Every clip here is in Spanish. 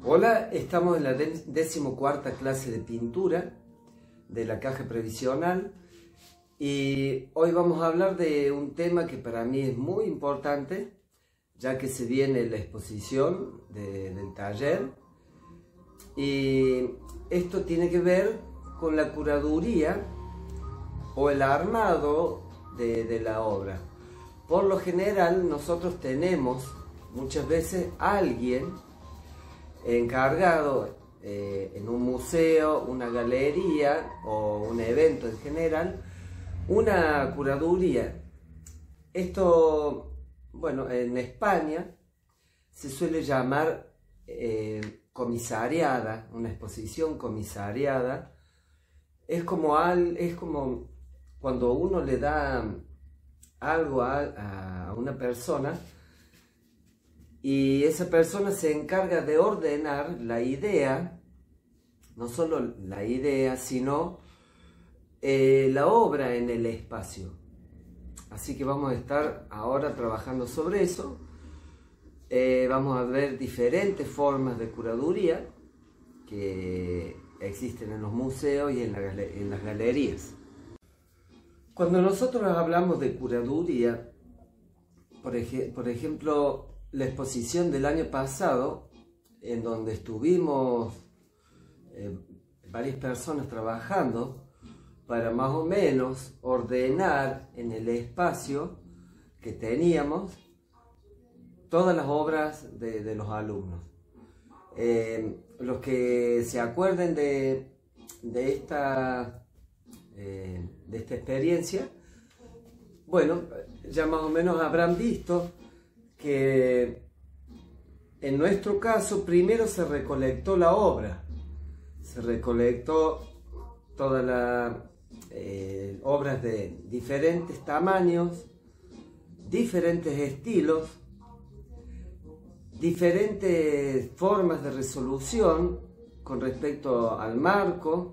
Hola, estamos en la 14ª clase de pintura de la caja previsional y hoy vamos a hablar de un tema que para mí es muy importante, ya que se viene la exposición del taller, y esto tiene que ver con la curaduría o el armado de la obra. Por lo general nosotros tenemos muchas veces a alguien encargado en un museo, una galería o un evento en general, una curaduría. Esto, bueno, en España se suele llamar comisariada, una exposición comisariada. Es como cuando uno le da algo a una persona y esa persona se encarga de ordenar la idea, no solo la idea, sino la obra en el espacio. Así que vamos a estar ahora trabajando sobre eso. Vamos a ver diferentes formas de curaduría que existen en los museos y en las galerías. Cuando nosotros hablamos de curaduría, por ejemplo, la exposición del año pasado, en donde estuvimos varias personas trabajando para más o menos ordenar en el espacio que teníamos todas las obras de los alumnos. Los que se acuerden de esta experiencia, bueno, ya más o menos habrán visto que en nuestro caso primero se recolectó la obra, se recolectó todas las obras de diferentes tamaños, diferentes estilos, diferentes formas de resolución con respecto al marco,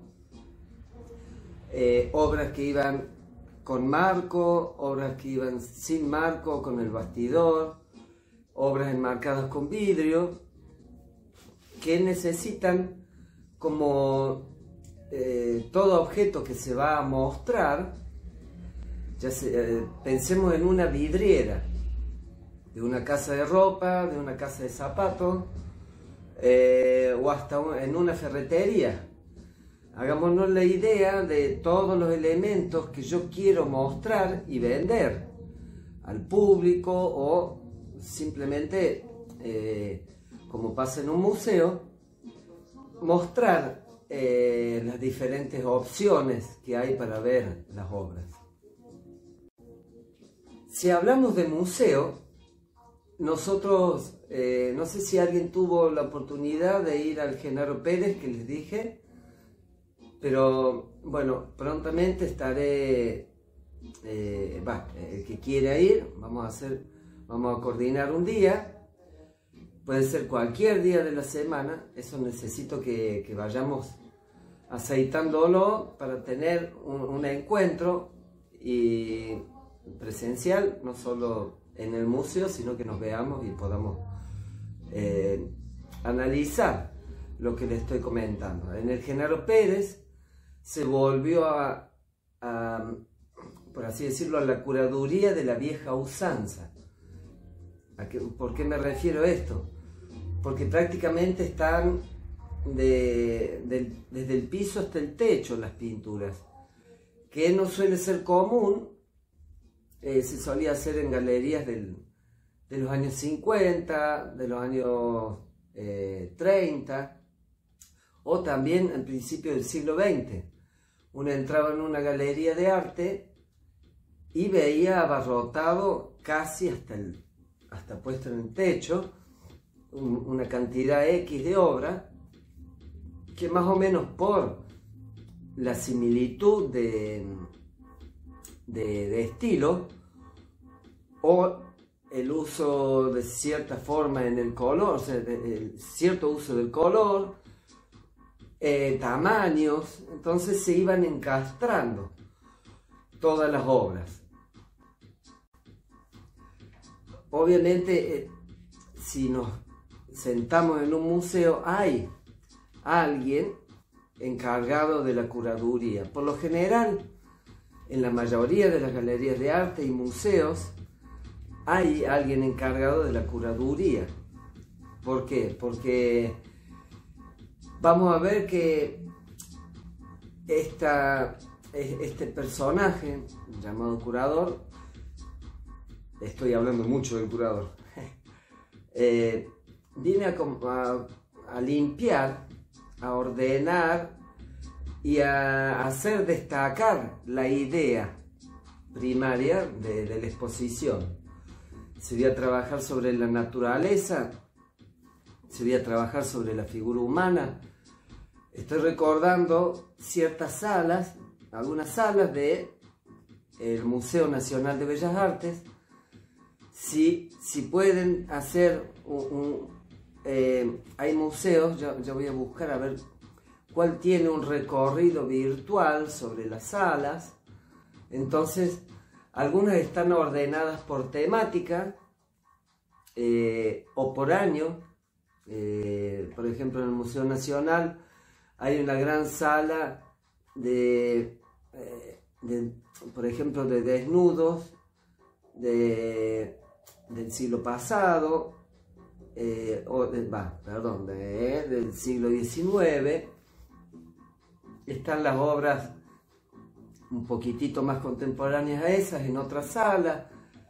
obras que iban con marco, obras que iban sin marco, con el bastidor, obras enmarcadas con vidrio, que necesitan, como todo objeto que se va a mostrar, pensemos en una vidriera de una casa de ropa, de una casa de zapatos, o hasta en una ferretería. Hagámonos la idea de todos los elementos que yo quiero mostrar y vender al público, o simplemente, como pasa en un museo, mostrar las diferentes opciones que hay para ver las obras. Si hablamos de museo, nosotros, no sé si alguien tuvo la oportunidad de ir al Genaro Pérez que les dije, pero bueno, prontamente estaré, el que quiera ir, vamos a coordinar un día, puede ser cualquier día de la semana. Eso necesito que vayamos aceitándolo para tener un encuentro y presencial, no solo en el museo, sino que nos veamos y podamos analizar lo que les estoy comentando. En el Genaro Pérez se volvió por así decirlo, a la curaduría de la vieja usanza. ¿Por qué me refiero a esto? Porque prácticamente están desde el piso hasta el techo las pinturas, que no suele ser común. Se solía hacer en galerías de los años 50, de los años 30, o también en principio del siglo XX. Uno entraba en una galería de arte y veía abarrotado casi hasta puesto en el techo una cantidad X de obra, que más o menos por la similitud de estilo o el uso de cierta forma en el color, o sea, cierto uso del color, tamaños, entonces se iban encastrando todas las obras. Obviamente, si sentamos en un museo, hay alguien encargado de la curaduría. Por lo general, en la mayoría de las galerías de arte y museos, hay alguien encargado de la curaduría. ¿Por qué? Porque vamos a ver que este personaje llamado curador, estoy hablando mucho del curador, viene a limpiar, a ordenar y a hacer destacar la idea primaria de la exposición. Se voy a trabajar sobre la naturaleza, se voy a trabajar sobre la figura humana. Estoy recordando ciertas salas, algunas salas del Museo Nacional de Bellas Artes. Si pueden hacer hay museos, yo voy a buscar a ver cuál tiene un recorrido virtual sobre las salas. Entonces, algunas están ordenadas por temática o por año. Por ejemplo, en el Museo Nacional hay una gran sala por ejemplo, de desnudos del siglo pasado, del siglo XIX. Están las obras un poquitito más contemporáneas a esas en otra sala.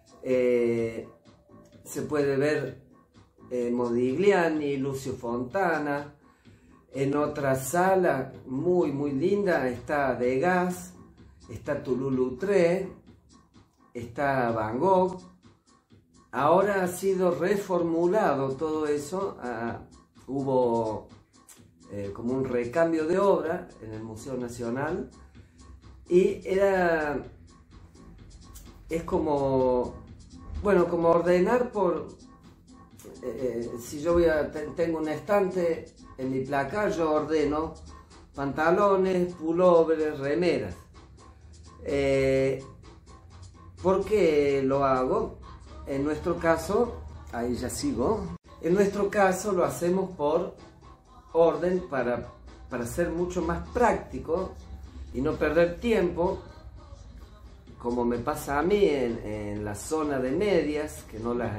Se puede ver Modigliani, Lucio Fontana. En otra sala muy linda está Degas, está Toulouse-Lautrec, está Van Gogh. Ahora ha sido reformulado todo eso, hubo como un recambio de obra en el Museo Nacional y es como, bueno, como ordenar por, si yo tengo un estante en mi placar, yo ordeno pantalones, pullovers, remeras. ¿Por qué lo hago? En nuestro caso, ahí ya sigo, en nuestro caso lo hacemos por orden para ser mucho más práctico y no perder tiempo, como me pasa a mí en la zona de medias, que no las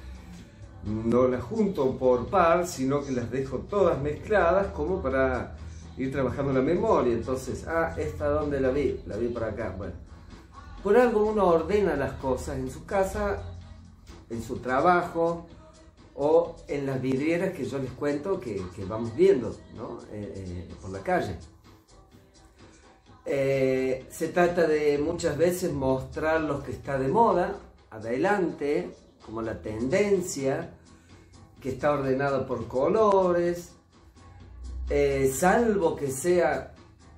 junto por par, sino que las dejo todas mezcladas como para ir trabajando la memoria. Entonces, ¿esta dónde la vi? La vi por acá. Bueno, por algo uno ordena las cosas en su casa, en su trabajo o en las vidrieras que yo les cuento que vamos viendo, ¿no? Por la calle. Se trata de muchas veces mostrar lo que está de moda, adelante, como la tendencia, que está ordenada por colores, salvo que sea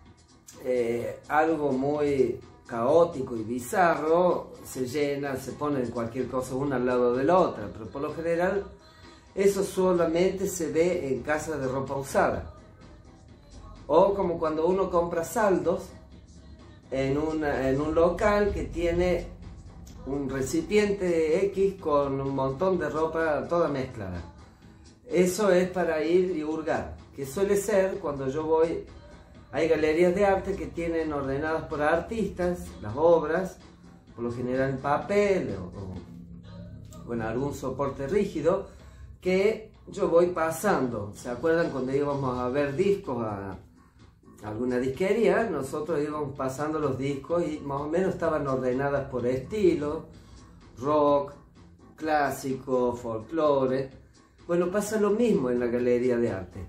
algo muy caótico y bizarro, se llena, se ponen cualquier cosa una al lado de la otra, pero por lo general eso solamente se ve en casas de ropa usada, o como cuando uno compra saldos en un local que tiene un recipiente X con un montón de ropa toda mezclada. Eso es para ir y hurgar, que suele ser cuando yo voy. Hay galerías de arte que tienen ordenadas por artistas las obras, por lo general en papel o en algún soporte rígido, que yo voy pasando. ¿Se acuerdan cuando íbamos a ver discos a alguna disquería? Nosotros íbamos pasando los discos y más o menos estaban ordenadas por estilo, rock, clásico, folclore. Bueno, pasa lo mismo en la galería de arte.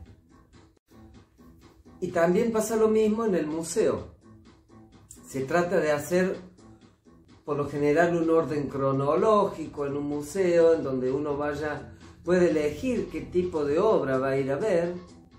Y también pasa lo mismo en el museo. Se trata de hacer, por lo general, un orden cronológico en un museo, en donde uno puede elegir qué tipo de obra va a ir a ver.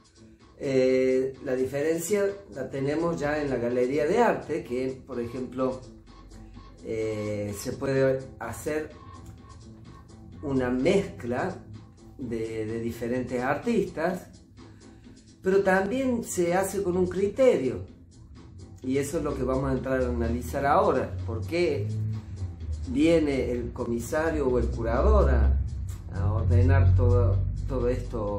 La diferencia la tenemos ya en la galería de arte, que, por ejemplo, se puede hacer una mezcla de diferentes artistas, pero también se hace con un criterio, y eso es lo que vamos a entrar a analizar ahora. ¿Por qué viene el comisario o el curador a ordenar todo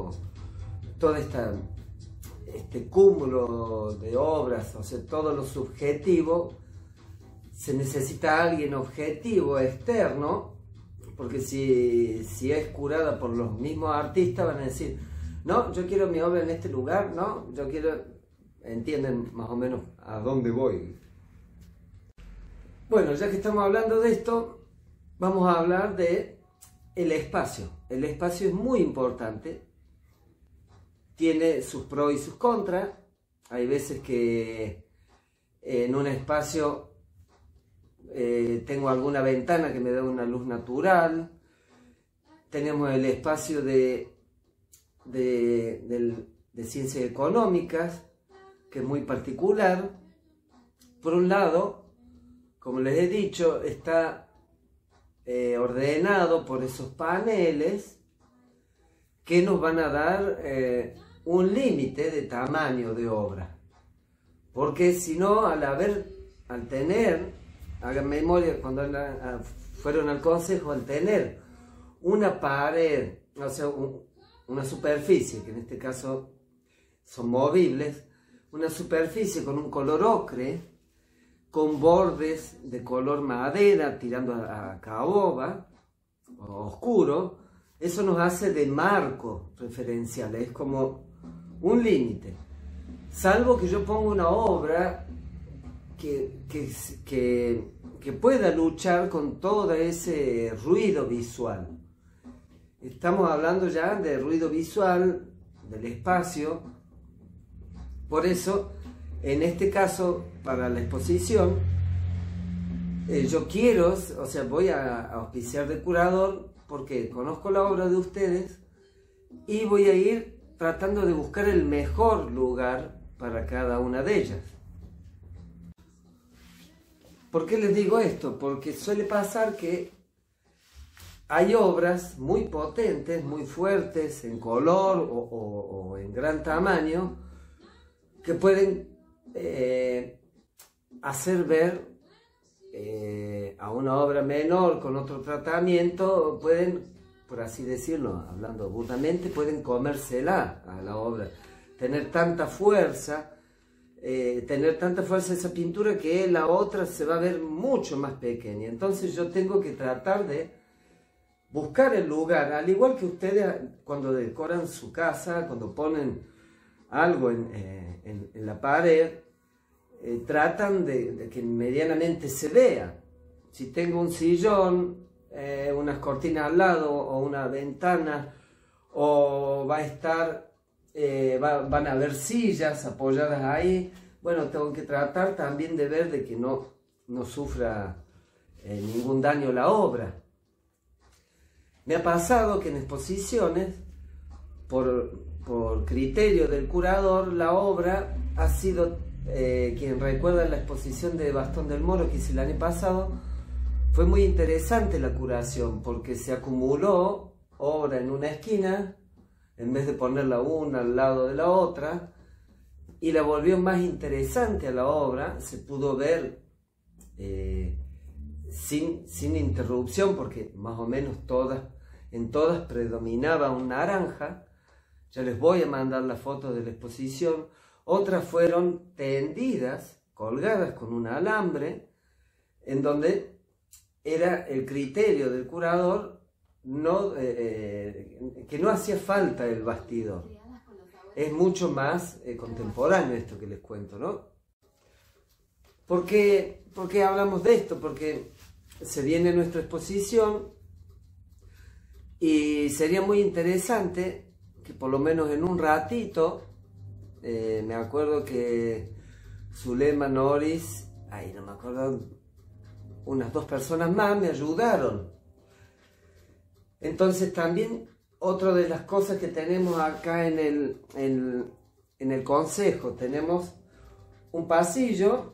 este cúmulo de obras, o sea, todo lo subjetivo, se necesita alguien objetivo, externo, porque si es curada por los mismos artistas van a decir, no, yo quiero mi obra en este lugar, no, yo quiero, entienden más o menos a dónde voy. Bueno, ya que estamos hablando de esto, vamos a hablar de el espacio. El espacio es muy importante, tiene sus pros y sus contras. Hay veces que en un espacio tengo alguna ventana que me da una luz natural. Tenemos el espacio de ciencias económicas, que es muy particular. Por un lado, como les he dicho, está ordenado por esos paneles que nos van a dar un límite de tamaño de obra, porque si no, al tener, hagan memoria cuando fueron al consejo, al tener una pared, o sea, una superficie, que en este caso son movibles, una superficie con un color ocre, con bordes de color madera tirando a caoba, o oscuro, eso nos hace de marco referencial, es como un límite. Salvo que yo ponga una obra que pueda luchar con todo ese ruido visual. Estamos hablando ya de ruido visual, del espacio. Por eso, en este caso, para la exposición, yo quiero, o sea, voy a auspiciar de curador porque conozco la obra de ustedes y voy a ir tratando de buscar el mejor lugar para cada una de ellas. ¿Por qué les digo esto? Porque suele pasar que hay obras muy potentes, muy fuertes en color o en gran tamaño que pueden hacer ver a una obra menor con otro tratamiento, pueden, por así decirlo, hablando burdamente, pueden comérsela a la obra, tener tanta fuerza esa pintura que la otra se va a ver mucho más pequeña. Entonces yo tengo que tratar de buscar el lugar, al igual que ustedes cuando decoran su casa, cuando ponen algo en la pared, tratan de que medianamente se vea. Si tengo un sillón, unas cortinas al lado o una ventana, o va a estar, van a haber sillas apoyadas ahí, bueno, tengo que tratar también de ver de que no sufra ningún daño la obra. Me ha pasado que en exposiciones, por criterio del curador, la obra ha sido, quien recuerda la exposición de Bastón del Moro que hice el año pasado, fue muy interesante la curación porque se acumuló obra en una esquina en vez de ponerla una al lado de la otra y la volvió más interesante a la obra. Se pudo ver sin interrupción porque más o menos en todas predominaba un naranja. Ya les voy a mandar las fotos de la exposición. Otras fueron tendidas, colgadas con un alambre, en donde era el criterio del curador que no hacía falta el bastidor. Es mucho más contemporáneo esto que les cuento, ¿no? ¿Por qué hablamos de esto? Porque se viene nuestra exposición y sería muy interesante que por lo menos en un ratito, me acuerdo que Zulema, Noris, no me acuerdo, unas 2 personas más me ayudaron. Entonces también otra de las cosas que tenemos acá en el consejo, tenemos un pasillo,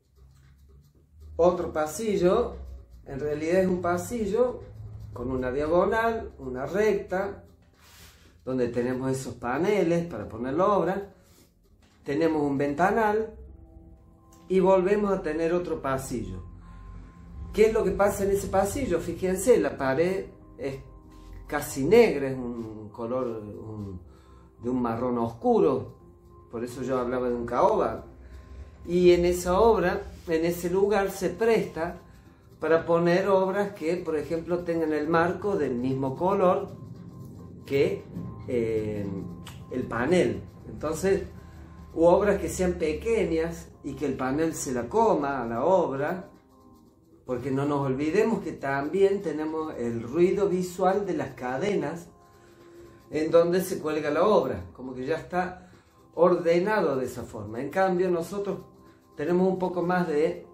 otro pasillo, en realidad es un pasillo con una diagonal, una recta, donde tenemos esos paneles para poner la obra, tenemos un ventanal y volvemos a tener otro pasillo. ¿Qué es lo que pasa en ese pasillo? Fíjense, la pared es casi negra, es un color de un marrón oscuro, por eso yo hablaba de un caoba. Y en esa obra, en ese lugar se presta para poner obras que, por ejemplo, tengan el marco del mismo color que el panel. Entonces, u obras que sean pequeñas y que el panel se la coma a la obra, porque no nos olvidemos que también tenemos el ruido visual de las cadenas en donde se cuelga la obra, como que ya está ordenado de esa forma. En cambio, nosotros tenemos un poco más de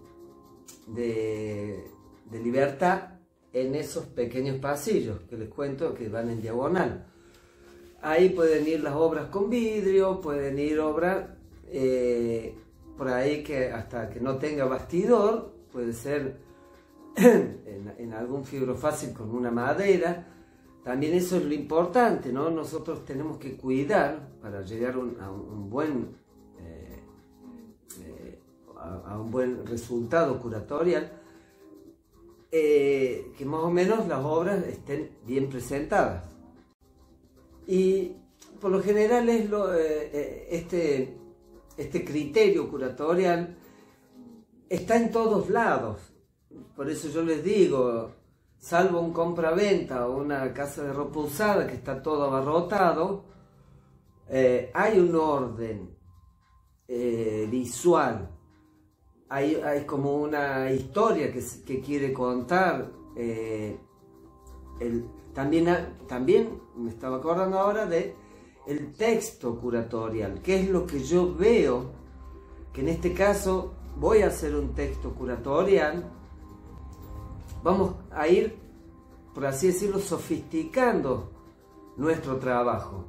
libertad en esos pequeños pasillos que les cuento que van en diagonal. Ahí pueden ir las obras con vidrio, pueden ir obras por ahí que hasta que no tenga bastidor, puede ser en algún fibro fácil con una madera. También eso es lo importante, ¿no? Nosotros tenemos que cuidar para llegar a un buen resultado curatorial, que más o menos las obras estén bien presentadas. Y por lo general es este criterio curatorial está en todos lados. Por eso yo les digo, salvo un compraventa o una casa de ropa usada que está todo abarrotado, hay un orden visual, hay como una historia que quiere contar. También me estaba acordando ahora de el texto curatorial, que es lo que yo veo, que en este caso voy a hacer un texto curatorial. Vamos a ir, por así decirlo, sofisticando nuestro trabajo.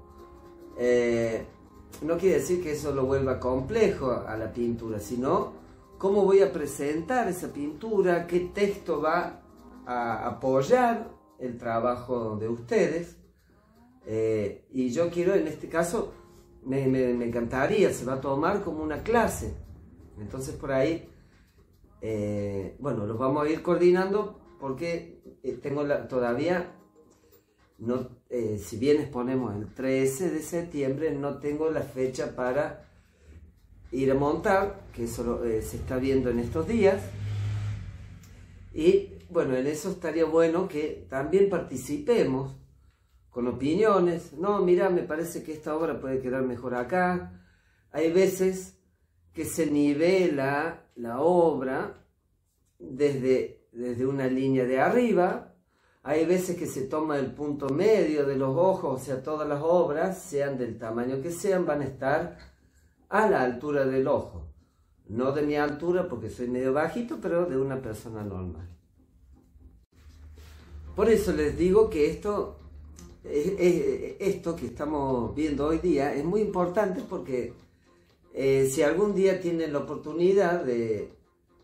No quiere decir que eso lo vuelva complejo a la pintura, sino cómo voy a presentar esa pintura, qué texto va a apoyar el trabajo de ustedes. Y yo quiero, en este caso, me encantaría, se va a tomar como una clase. Entonces por ahí, bueno, los vamos a ir coordinando porque tengo todavía, no, si bien exponemos el 13 de septiembre, no tengo la fecha para ir a montar, que eso se está viendo en estos días. Y bueno, en eso estaría bueno que también participemos con opiniones. No, mira, me parece que esta obra puede quedar mejor acá. Hay veces que se nivela la obra desde una línea de arriba. Hay veces que se toma el punto medio de los ojos, o sea, todas las obras, sean del tamaño que sean, van a estar a la altura del ojo. No de mi altura porque soy medio bajito, pero de una persona normal. Por eso les digo que esto que estamos viendo hoy día es muy importante, porque si algún día tienen la oportunidad de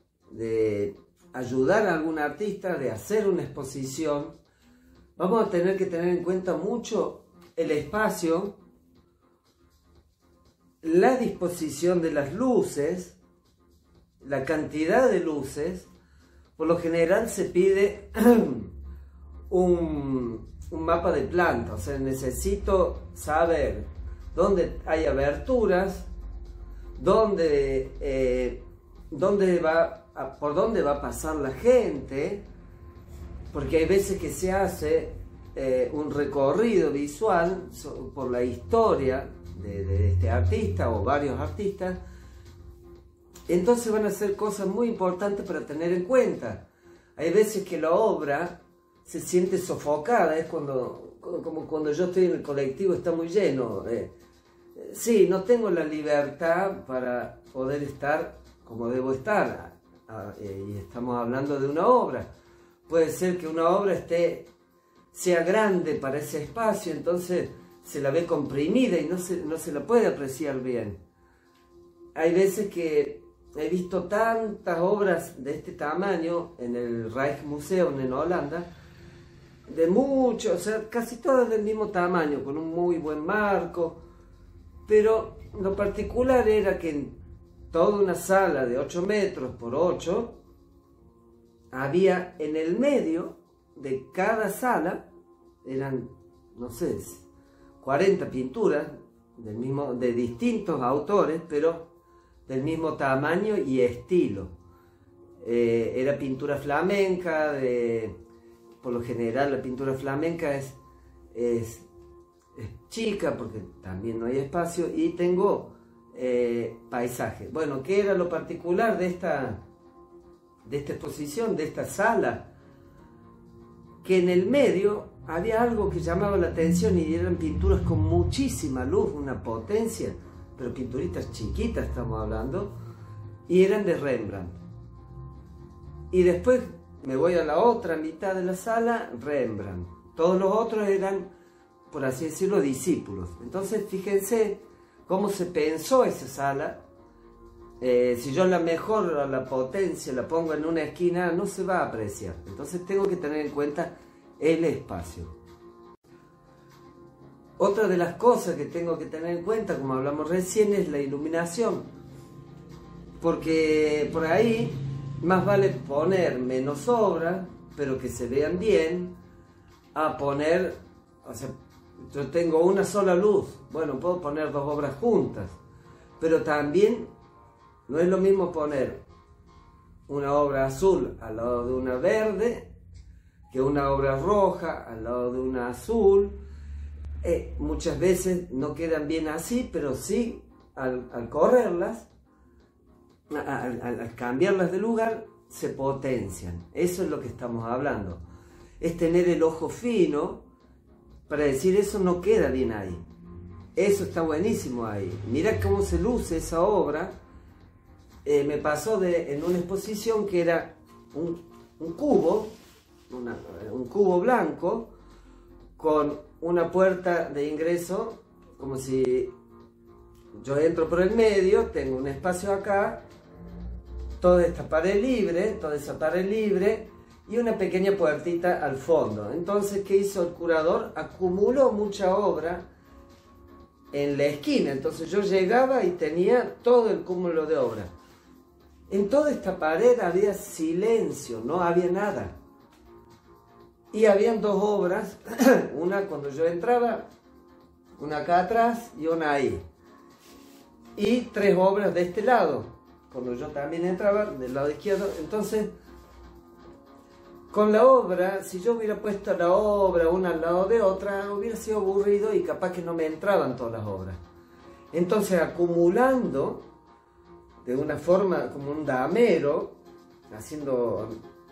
ayudar a algún artista, de hacer una exposición, vamos a tener que tener en cuenta mucho el espacio, la disposición de las luces, la cantidad de luces. Por lo general se pide un mapa de planta, o sea, necesito saber dónde hay aberturas, por dónde va a pasar la gente, porque hay veces que se hace un recorrido visual por la historia de este artista o varios artistas. Entonces van a ser cosas muy importantes para tener en cuenta. Hay veces que la obra se siente sofocada, es como cuando yo estoy en el colectivo, está muy lleno. Sí, no tengo la libertad para poder estar como debo estar. Y estamos hablando de una obra. Puede ser que una obra sea grande para ese espacio, entonces se la ve comprimida y no se la puede apreciar bien. Hay veces que he visto tantas obras de este tamaño en el Rijksmuseum en Holanda, de mucho, o sea, casi todas del mismo tamaño, con un muy buen marco, pero lo particular era que en toda una sala de 8 metros por 8, había en el medio de cada sala, eran, no sé, 40 pinturas de distintos autores, pero del mismo tamaño y estilo. Era pintura flamenca, por lo general la pintura flamenca es chica porque también no hay espacio, y tengo paisaje. Bueno, ¿qué era lo particular de esta exposición, de esta sala? Que en el medio había algo que llamaba la atención y eran pinturas con muchísima luz, una potencia, pero pinturitas chiquitas estamos hablando, y eran de Rembrandt. Y después me voy a la otra mitad de la sala, Rembrandt. Todos los otros eran, por así decirlo, discípulos. Entonces fíjense cómo se pensó esa sala. Si yo la mejoro, la potencia, la pongo en una esquina, no se va a apreciar. Entonces tengo que tener en cuenta el espacio. Otra de las cosas que tengo que tener en cuenta, como hablamos recién, es la iluminación. Porque por ahí más vale poner menos obras, pero que se vean bien, a poner, o sea, yo tengo una sola luz, bueno, puedo poner dos obras juntas, pero también no es lo mismo poner una obra azul al lado de una verde que una obra roja al lado de una azul. Muchas veces no quedan bien así, pero sí al correrlas, al cambiarlas de lugar, se potencian. Eso es lo que estamos hablando. Es tener el ojo fino para decir, eso no queda bien ahí. Eso está buenísimo ahí. Mira cómo se luce esa obra. Me pasó en una exposición que era un cubo blanco con una puerta de ingreso, como si yo entro por el medio, tengo un espacio acá, toda esa pared libre y una pequeña puertita al fondo. Entonces, ¿qué hizo el curador? Acumuló mucha obra en la esquina. Entonces yo llegaba y tenía todo el cúmulo de obra. En toda esta pared había silencio, no había nada. Y habían dos obras, una cuando yo entraba, una acá atrás y una ahí. Y tres obras de este lado, cuando yo también entraba, del lado izquierdo. Entonces, con la obra, si yo hubiera puesto la obra una al lado de otra, hubiera sido aburrido y capaz que no me entraban todas las obras. Entonces, acumulando de una forma como un damero, haciendo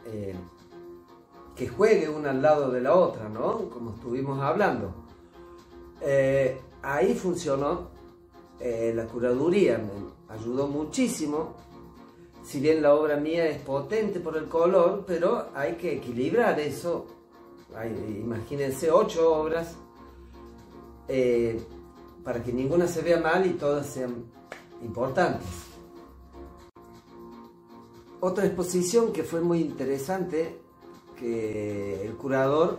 que juegue una al lado de la otra, ¿no? Como estuvimos hablando. Ahí funcionó la curaduría, me ayudó muchísimo. Si bien la obra mía es potente por el color, pero hay que equilibrar eso. Imagínense 8 obras para que ninguna se vea mal y todas sean importantes. Otra exposición que fue muy interesante, que el curador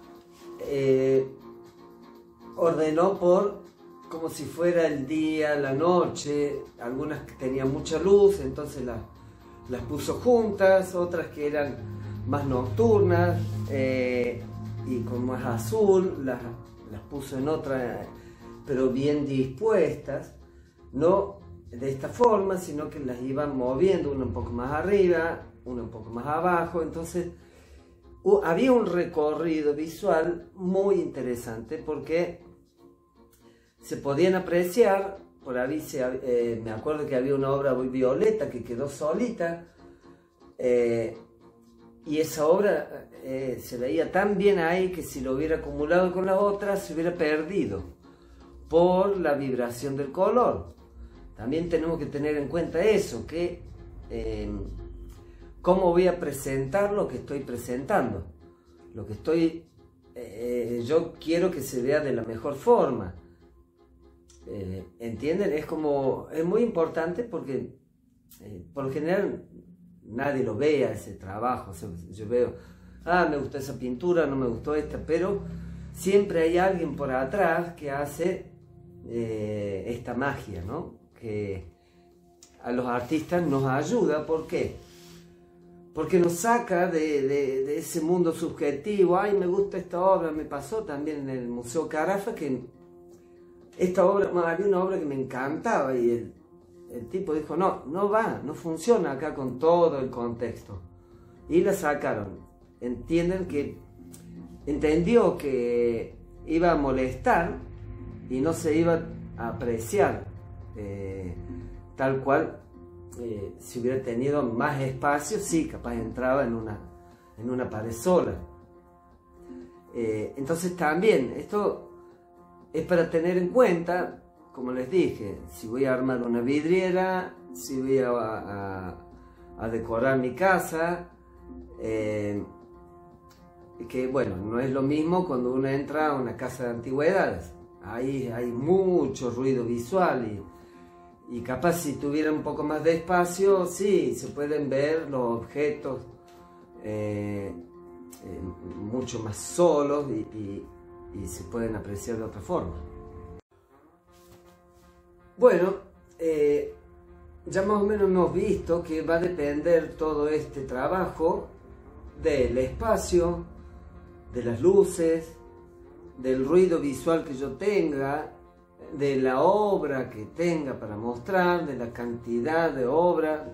ordenó como si fuera el día, la noche. Algunas que tenían mucha luz, entonces las puso juntas, otras que eran más nocturnas y con más azul, las puso en otra, pero bien dispuestas, no de esta forma, sino que las iban moviendo, una un poco más arriba, una un poco más abajo. Entonces había un recorrido visual muy interesante, porque se podían apreciar, por ahí me acuerdo que había una obra muy violeta que quedó solita, y esa obra se veía tan bien ahí que si lo hubiera acumulado con la otra se hubiera perdido por la vibración del color. También tenemos que tener en cuenta eso, que cómo voy a presentar lo que estoy presentando. Lo que yo quiero que se vea de la mejor forma. ¿Entienden? Es muy importante, porque por lo general nadie lo ve a ese trabajo. O sea, yo veo, me gustó esa pintura, no me gustó esta, pero siempre hay alguien por atrás que hace esta magia, ¿no? Que a los artistas nos ayuda. ¿Por qué? porque nos saca de ese mundo subjetivo. Ay, me gusta esta obra. Me pasó también en el Museo Carafa que esta obra, había una obra que me encantaba y el tipo dijo, no va, no funciona acá con todo el contexto. Y la sacaron. Entendió que iba a molestar y no se iba a apreciar tal cual. Si hubiera tenido más espacio, sí, capaz entraba en una pared sola. Entonces también, esto es para tener en cuenta, como les dije, si voy a armar una vidriera, si voy a decorar mi casa, que bueno, no es lo mismo cuando uno entra a una casa de antigüedades. Ahí hay mucho ruido visual y capaz si tuviera un poco más de espacio, sí, se pueden ver los objetos mucho más solos y se pueden apreciar de otra forma. Bueno, ya más o menos hemos visto que va a depender todo este trabajo del espacio, de las luces, del ruido visual que yo tenga, de la obra que tenga para mostrar, de la cantidad de obra,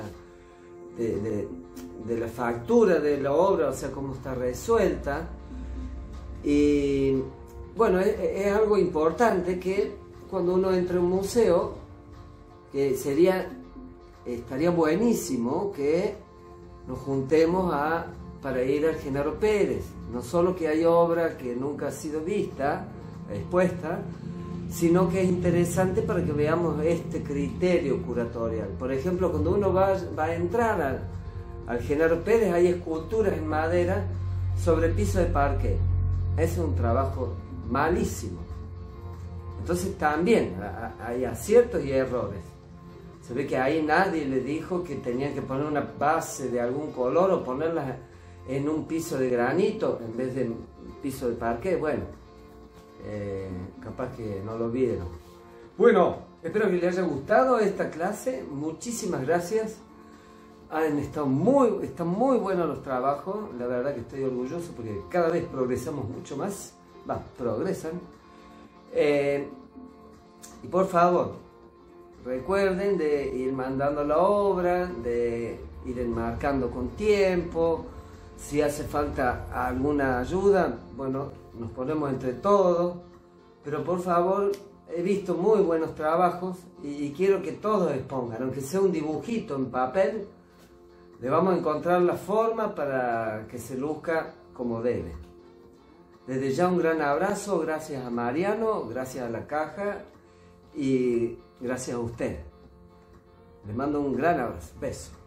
de la factura de la obra, o sea, cómo está resuelta. Y bueno, es algo importante que cuando uno entra a un museo, que estaría buenísimo que nos juntemos para ir al Genaro Pérez. No solo que hay obra que nunca ha sido vista, expuesta, sino que es interesante para que veamos este criterio curatorial. Por ejemplo, cuando uno va a entrar al Genaro Pérez, hay esculturas en madera sobre piso de parqué. Ese es un trabajo malísimo. Entonces también hay aciertos y errores. Se ve que ahí nadie le dijo que tenían que poner una base de algún color o ponerla en un piso de granito en vez de piso de parqué. Bueno, capaz que no lo vieron. Bueno, espero que les haya gustado esta clase. Muchísimas gracias. Están muy buenos los trabajos. La verdad que estoy orgulloso porque cada vez progresamos mucho más. Progresan. Y por favor, recuerden de ir mandando la obra, de ir enmarcando con tiempo. Si hace falta alguna ayuda, bueno, nos ponemos entre todos. Pero por favor, he visto muy buenos trabajos y quiero que todos expongan, aunque sea un dibujito en papel, le vamos a encontrar la forma para que se luzca como debe. Desde ya un gran abrazo, gracias a Mariano, gracias a la caja y gracias a usted. Les mando un gran abrazo, beso.